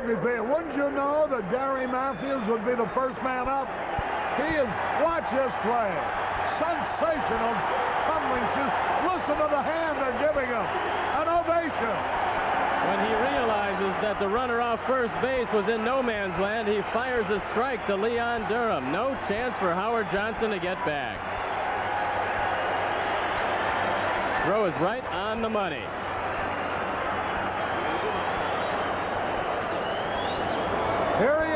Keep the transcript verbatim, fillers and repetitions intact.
me feel. Wouldn't you know that Gary Matthews would be the first man up? He is, watch this play. Sensational tumbling shoes. Listen to the hand they're giving him. An ovation. When he realizes that the runner off first base was in no man's land, he fires a strike to Leon Durham. No chance for Howard Johnson to get back. Throw is right on the money. Here he